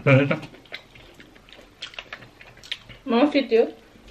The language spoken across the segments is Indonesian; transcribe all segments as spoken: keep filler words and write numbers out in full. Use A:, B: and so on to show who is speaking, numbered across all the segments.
A: Vänta.
B: Mau video.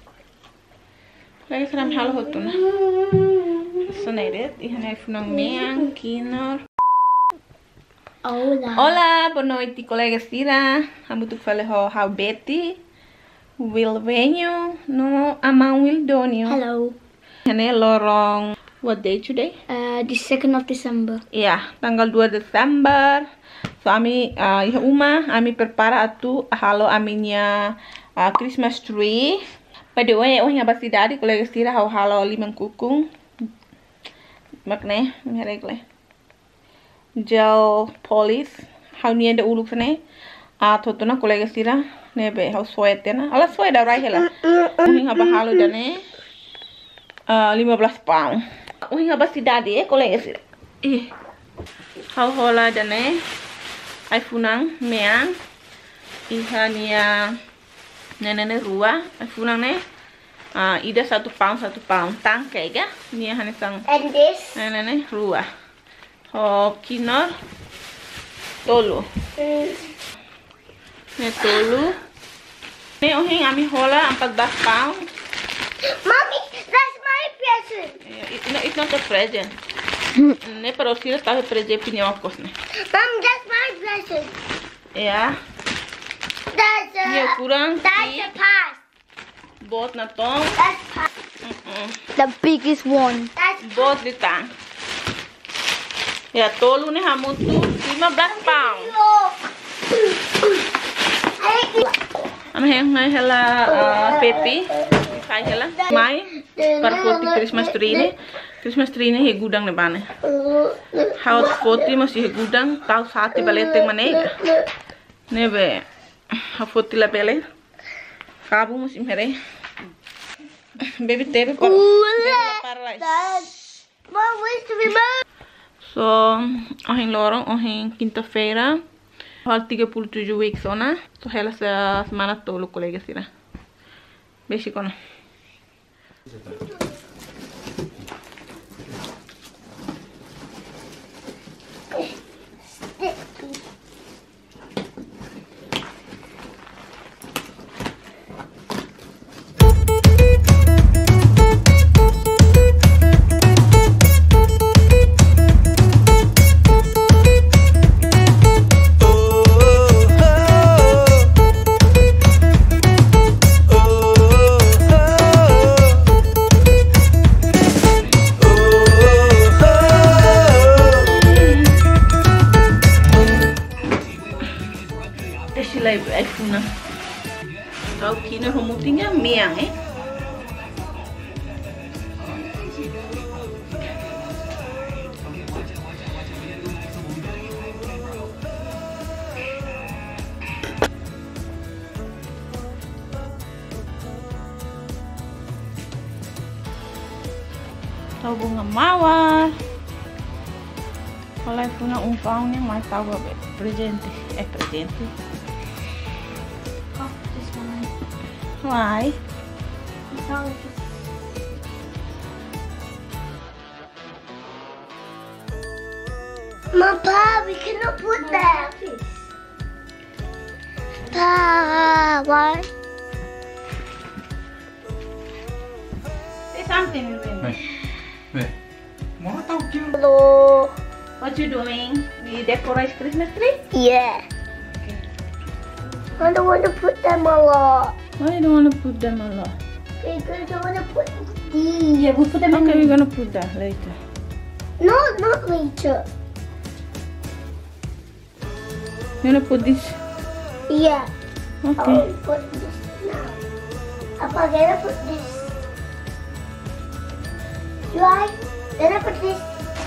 B: Lagi seram hal hotuna. Soneret, ihan är från mean, kinor.
C: Hola.
B: Hola, boa noite, colegas Tira. Amo tu fale ho how Betty. Will venho no amang will donio.
C: Hello.
B: Ini lorong what day today?
C: Uh, the second of December.
B: Iya, tanggal dua Desember. So ami uh, iha uma ami prepara atu halo aminya uh, Christmas tree. By the way, oh nga ba cidade, colegas Tira, how halo limang kukung. Makne, meregle. Gel polish, how ni ada uluk sene. Ah, totona colegas Tira, nebe how suete na. Ala suete da rai hela. Oh nga ba halo dane. Uh, lima belas pound. Oh nga ba cidade, eh, colegas Tira. Ih. How hola dane. Ai funang meang. Iha nia nenene rua. Ai funang ne. Ah, ida satu pound satu pound tangke ga. Nia hane sang.
C: And this?
B: Nenene rua. Ho kinor. Tolu.
C: Mm.
B: Ne tolu. Ne ohing ami hola empat belas pound.
C: Mommy, that's my present.
B: It, no, it's not a present. Ne pero si estava presente pinhocos ne.
C: Mom, that's my present.
B: Ya.
C: That's a.
B: Nia kurang
C: That's
B: si
C: a pass.
B: bot na tong.
C: That's pass.
B: Mm-mm.
C: The biggest one. That's
B: Bot di tang. Ya tolu ne hamutu lima belas pound. Am heng ngai hela uh, Pepi. Kai hela. Mai par foti Christmas tree ne. Christmas tree ne he gudang ne bane. Haut foti masih he gudang tau sate balete manega. Nebe ha foti la bele. Kabu masih mere. Baby tebe par
C: That's. Mom, where's the remote?
B: So, ohin lorong, ohin quinta-feira. Hal tiga puluh tujuh weeks ona. So, hela sa semana tolo colegas Tira. Beijo kono. Sila ay funa. Tau kina humutinya miang eh. Tau bunga mawar. Kalau funa umpaunya mais tau babe presente é presente. Why?
C: Papa, we cannot put that. Pa, why?
B: Say something.
A: Nej. Nej. Mau tahu kira.
C: Hello.
B: What you doing? We decorate Christmas tree?
C: Yeah.
B: Okay.
C: I don't want to put them a lot.
B: Why you don't want to put them a lot?
C: Because I want to put these.
B: Yeah, we'll put them. Okay, we're gonna put that later.
C: No, not later.
B: You wanna put this?
C: Yeah. I
B: Okay.
C: will put this now. Papa, then I put this. Right? Then I put this.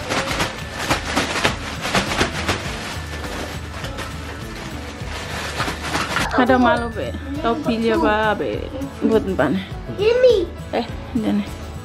B: Ada malu be. Tau pilih apa be? Buat ban.
C: Give me.
B: Eh, dan.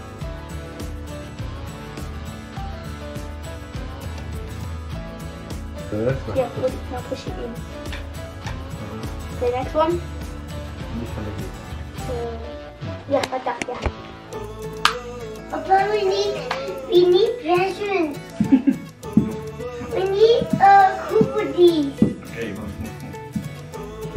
A: Terus.
C: Yeah, put it, now push it in. The next one.
A: Bisa lagi.
C: Uh, yeah, like that, yeah. Papa, we need, we need presents. We need uh, Cooper these.
A: Okej, vad små.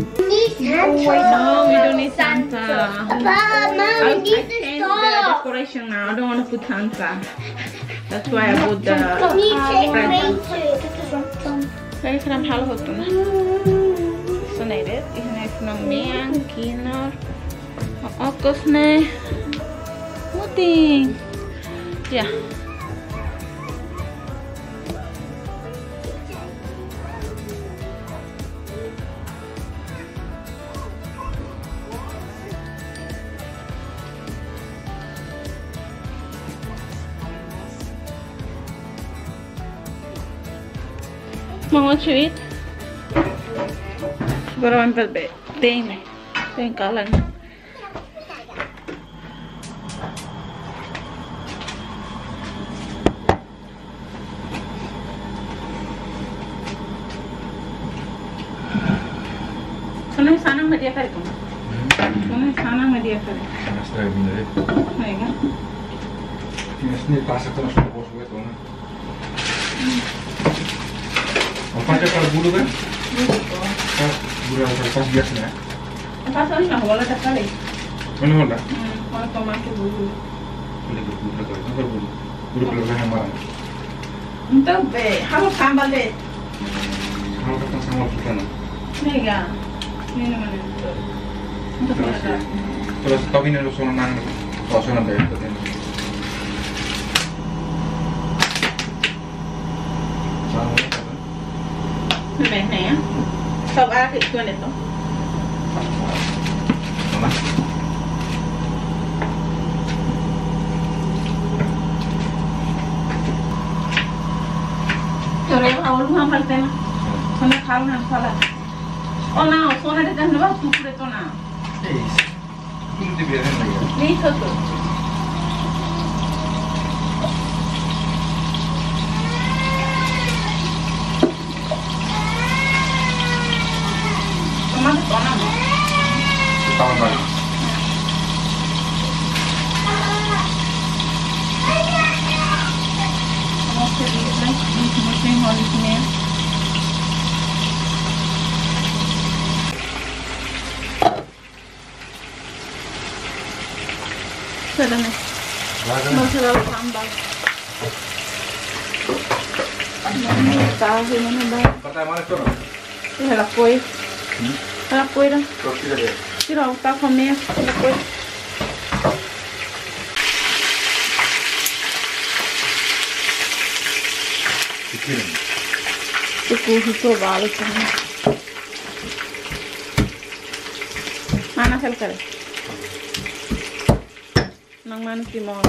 C: Santa.
B: No, we don't need Santa.
C: Papa, Mom, we
B: I,
C: need
B: I
C: to
B: changed the
C: stop.
B: decoration now. I don't want to put Santa. That's why I put the
C: We take
B: presents.
C: races.
B: Kaya ka naman halo hoto na. So na it. Isa na ito ng miyang, kinor. Makakos na. Muting. Yeah. Mga sweet. Siguro ang pelbe. Tingin. Tingin ka lang. Ano yung sanang media ka ito? Ano yung sanang media ka ito?
A: Sana straight in there.
B: Ay nga.
A: Tienes ni pasa con los ojos huecos, ¿no? Apa aja kalau bulu kan? Pas bulu yang pas biasanya.
B: Pasal na wala ta kali.
A: Mana mana?
B: Hmm, wala pa man ko bulu.
A: Bulu bulu bulu kalau itu bulu. Bulu kalau yang mana?
B: Então, be, halo sambal de.
A: Kalau kata sama kita no.
B: Nega. Ini naman ito. Ito
A: Terus
B: talaga.
A: terus tau ini lu sono nang kalau sono deh itu.
B: Bebek na yan. Sab akin ito nito.
A: Mana?
B: Pero yung awal mo ang palte na. Sana karo na sala. Oh na, sona de tan ba tu pure to na.
A: Eh, bulu di biarin lagi.
B: Ni to to. Tama to na mo.
A: Tahun lagi.
B: Oke, dikit lang. Ini musim holis niya. Sada na. Masarap sambal. Tahu mana ba?
A: Kata mana tu?
B: Ela foi. Ela foi dah.
A: Kau tidak ada.
B: Tira o tá comer. Ela foi.
A: Pikirin.
B: Tuku itu balik kan. Mana sel kare? Nang mana si mau?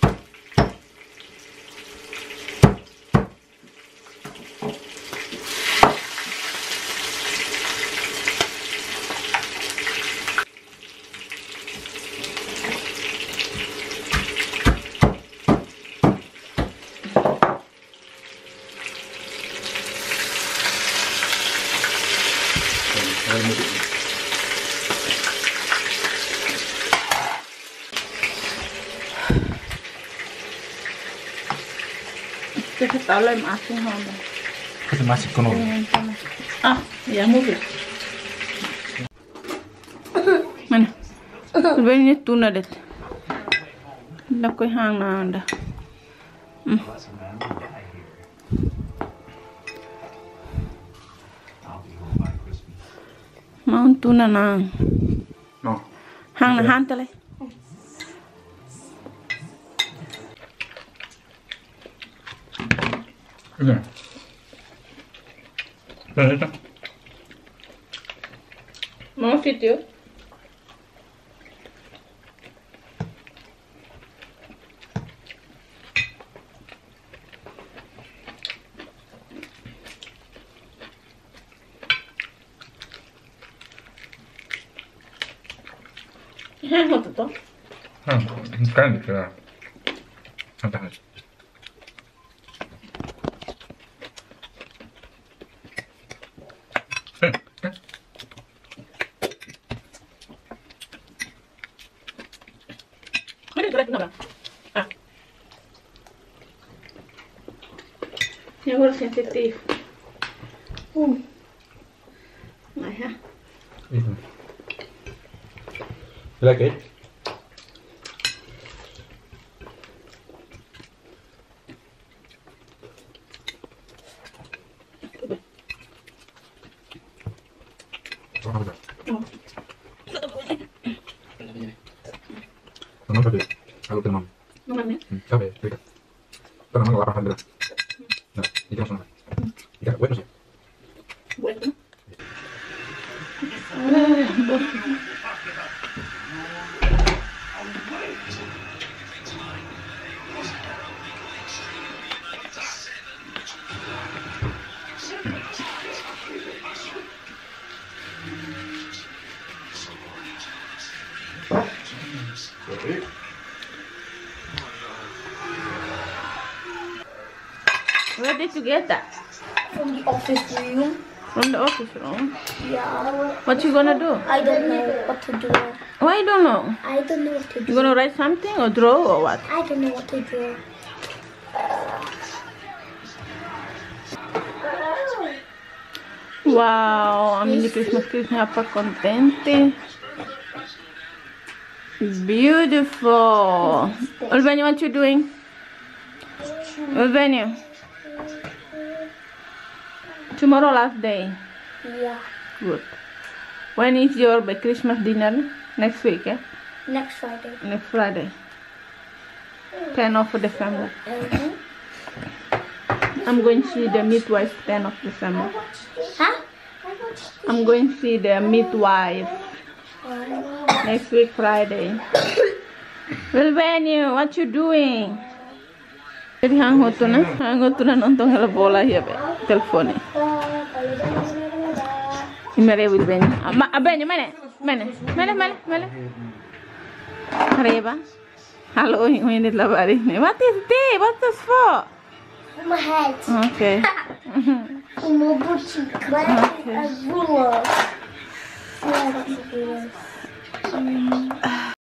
B: Kita tahu lah masih ada.
A: Kita masih kono.
B: Ah, ya mobil. Mana? Sebenarnya tuna det. Dah kau hang na anda. Hmm. Mau tuna na.
A: No.
B: Hang na hang tale.
A: Ini. Mana itu?
B: Mau situ? Hang hot to?
A: Ah, kan itu ya. Apa hal?
B: Mana tu lagi nak? Ah, yang harus sensitif. Hmm, nah ya.
A: You like it? Mama cabe, algo que no.
B: No mames.
A: Cabe, rica. Pero no lo va a pasar de la. No, y que no son. Y que bueno, sí.
B: Bueno. Where did you get that?
C: From the office room.
B: From the office room.
C: Yeah.
B: What you gonna do?
C: I don't know what to do.
B: Why you don't know?
C: I don't know what to do.
B: You gonna write something or draw or what?
C: I don't know what to do.
B: Wow, amici Christmas Christmas apa contente. Beautiful. Ulvenia, what you doing? Ulvenia. Tomorrow last day.
C: Yeah.
B: Good. When is your Christmas dinner? Next week, yeah?
C: Next Friday.
B: Next Friday. tenth of December.
C: Mm-hmm.
B: I'm going to see the midwife tenth of December.
C: Huh?
B: I'm going to see the midwife
C: Oh.
B: next week Friday. Ulvenia, what you doing? Jadi hang hotu na, hang hotu na nonton hela bola ya be, telepone. Imere Ulvenia. Ma abenya mana? Mana? Mana mana mana? Areba. Hallo, ik weet niet labari. What is this? What's this for?
C: My head.
B: Okay.
C: In my boutique. But a ruler. Yeah, that's a ruler.